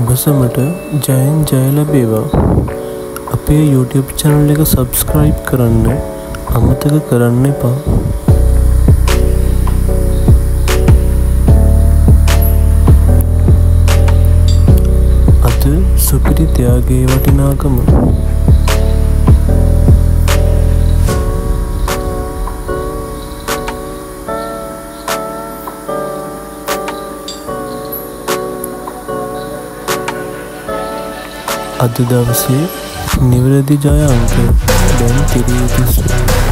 ඔබසමට ජයෙන් ජය ලැබේවා. අපේ YouTube channel එක subscribe කරන්න අමතක කරන්න එපා. අද සුපිරි ත්‍යාගයේ වටිනාකම. අද දවසේ නිවැරදි ජය අංක දැන් තිරී තිස්සේ